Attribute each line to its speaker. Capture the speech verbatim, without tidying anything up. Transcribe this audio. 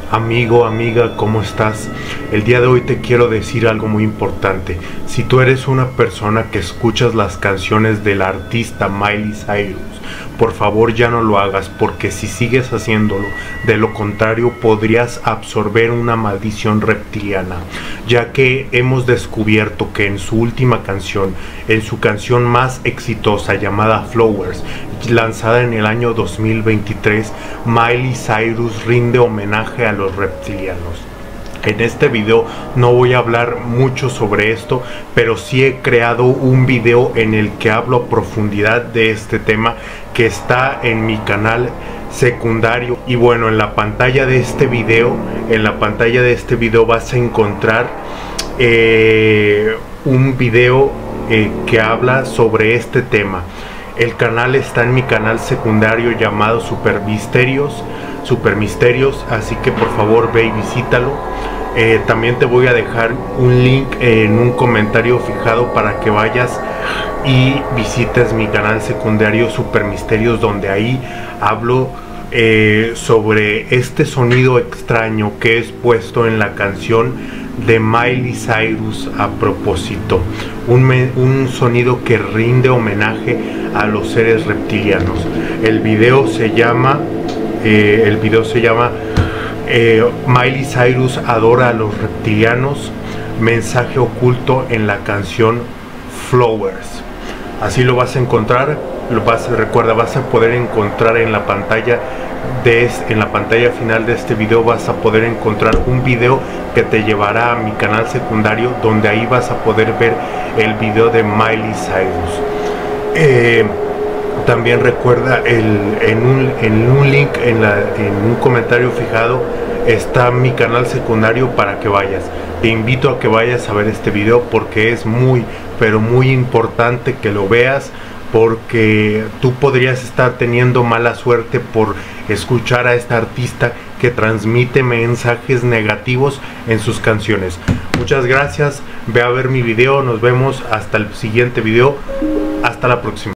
Speaker 1: Amigo, amiga, ¿cómo estás? El día de hoy te quiero decir algo muy importante. Si tú eres una persona que escuchas las canciones del artista Miley Cyrus, por favor ya no lo hagas, porque si sigues haciéndolo, de lo contrario podrías absorber una maldición reptiliana, ya que hemos descubierto que en su última canción, en su canción más exitosa llamada Flowers, lanzada en el año dos mil veintitrés, Miley Cyrus rinde homenaje a los reptilianos. En este video no voy a hablar mucho sobre esto, pero sí he creado un video en el que hablo a profundidad de este tema, que está en mi canal secundario. Y bueno, en la pantalla de este video, en la pantalla de este video vas a encontrar eh, un video eh, que habla sobre este tema. El canal está en mi canal secundario llamado Super Misterios, Super Misterios, así que por favor ve y visítalo. Eh, también te voy a dejar un link en un comentario fijado para que vayas y visites mi canal secundario Super Misterios, donde ahí hablo eh, sobre este sonido extraño que es puesto en la canción de Miley Cyrus a propósito, un, me, un sonido que rinde homenaje a los seres reptilianos. El video se llama eh, el video se llama eh, Miley Cyrus adora a los reptilianos, mensaje oculto en la canción Flowers. Así lo vas a encontrar, lo vas, recuerda, vas a poder encontrar en la pantalla de en la pantalla final de este video, vas a poder encontrar un video que te llevará a mi canal secundario, donde ahí vas a poder ver el video de Miley Cyrus. Eh, también recuerda, el, en, un, en un link, en, la, en un comentario fijado, está mi canal secundario para que vayas. Te invito a que vayas a ver este video, porque es muy, pero muy importante que lo veas, porque tú podrías estar teniendo mala suerte por escuchar a esta artista que transmite mensajes negativos en sus canciones. Muchas gracias, ve a ver mi video, nos vemos hasta el siguiente video, hasta la próxima.